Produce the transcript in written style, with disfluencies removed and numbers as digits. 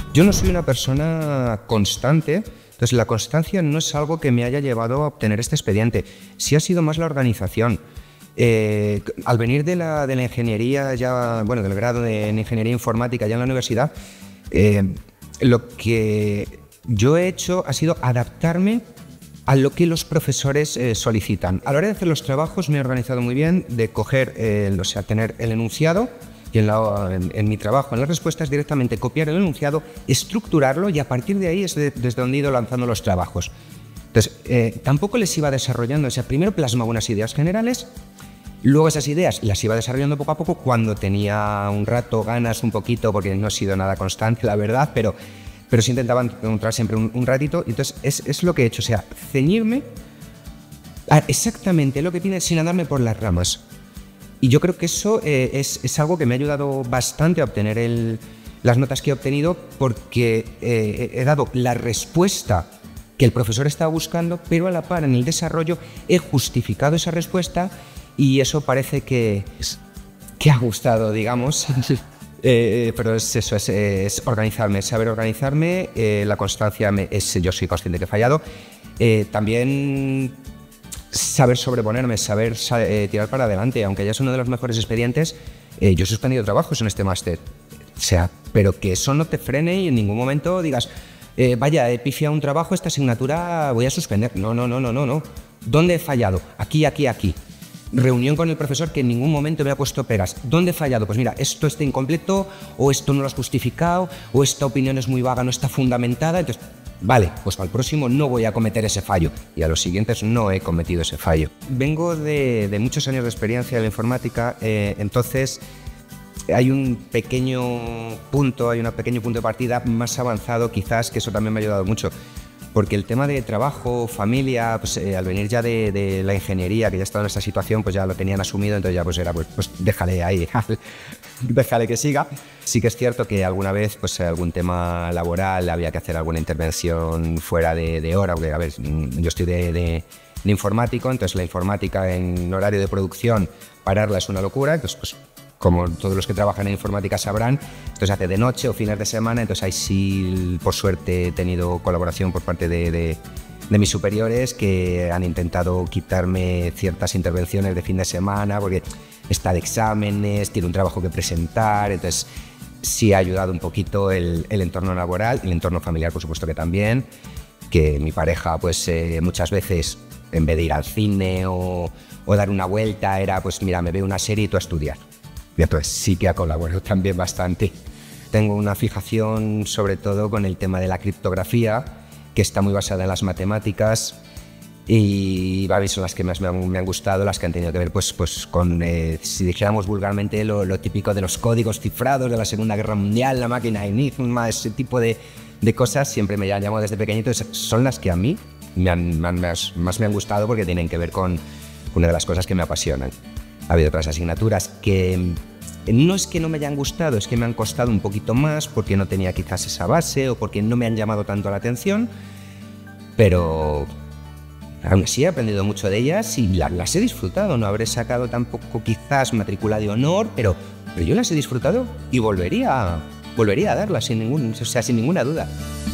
Yo no soy una persona constante, entonces la constancia no es algo que me haya llevado a obtener este expediente. Sí ha sido más la organización. Al venir de la ingeniería, ya, bueno, del grado en ingeniería informática ya en la universidad, lo que yo he hecho ha sido adaptarme a lo que los profesores solicitan. A la hora de hacer los trabajos me he organizado muy bien de coger, tener el enunciado y en mi trabajo, en las respuestas, directamente copiar el enunciado, estructurarlo y a partir de ahí es desde donde he ido lanzando los trabajos. Entonces, tampoco les iba desarrollando, o sea, primero plasmaba unas ideas generales, luego esas ideas las iba desarrollando poco a poco cuando tenía un rato, ganas un poquito, porque no he sido nada constante, la verdad, pero sí intentaba encontrar siempre un ratito. Entonces es lo que he hecho, o sea, ceñirme a exactamente lo que tiene sin andarme por las ramas. Y yo creo que eso es algo que me ha ayudado bastante a obtener las notas que he obtenido, porque he dado la respuesta que el profesor estaba buscando, pero a la par en el desarrollo he justificado esa respuesta y eso parece que ha gustado, digamos. Pero es eso, es organizarme, saber organizarme. La constancia yo soy consciente que he fallado. También saber sobreponerme, saber tirar para adelante. Aunque ya es uno de los mejores expedientes, yo he suspendido trabajos en este máster. O sea, pero que eso no te frene y en ningún momento digas, vaya, he pifiado un trabajo, esta asignatura voy a suspender. No. ¿Dónde he fallado? Aquí. Reunión con el profesor que en ningún momento me ha puesto pegas. ¿Dónde he fallado? Pues mira, esto está incompleto, o esto no lo has justificado, o esta opinión es muy vaga, no está fundamentada. Entonces, vale, pues para el próximo no voy a cometer ese fallo. Y a los siguientes no he cometido ese fallo. Vengo de muchos años de experiencia en la informática, entonces hay un pequeño punto de partida más avanzado quizás, que eso también me ha ayudado mucho. Porque el tema de trabajo, familia, pues al venir ya de la ingeniería, que ya estaba en esta situación, pues ya lo tenían asumido, entonces ya pues era, pues déjale ahí, déjale que siga. Sí que es cierto que alguna vez, pues algún tema laboral, había que hacer alguna intervención fuera de hora, porque a ver, yo estoy de informático, entonces la informática en horario de producción, pararla es una locura, entonces pues como todos los que trabajan en informática sabrán, entonces hace de noche o fines de semana, entonces ahí sí, por suerte, he tenido colaboración por parte de mis superiores, que han intentado quitarme ciertas intervenciones de fin de semana, porque está de exámenes, tiene un trabajo que presentar, entonces sí ha ayudado un poquito el entorno laboral, el entorno familiar por supuesto que también, que mi pareja pues muchas veces, en vez de ir al cine o dar una vuelta, era pues mira, me veo una serie y tú a estudiar. Y entonces sí que ha colaborado también bastante. Tengo una fijación sobre todo con el tema de la criptografía, que está muy basada en las matemáticas y son las que más me han gustado, las que han tenido que ver pues con, si dijéramos vulgarmente, lo típico de los códigos cifrados de la Segunda Guerra Mundial, la máquina Enigma, ese tipo de cosas siempre me han llamado desde pequeñito. Son las que a mí más me han gustado, porque tienen que ver con una de las cosas que me apasionan. Ha habido otras asignaturas que no es que no me hayan gustado, es que me han costado un poquito más porque no tenía quizás esa base o porque no me han llamado tanto la atención, pero aún así he aprendido mucho de ellas y las he disfrutado. No habré sacado tampoco quizás matrícula de honor, pero yo las he disfrutado y volvería a darlas sin ninguna duda.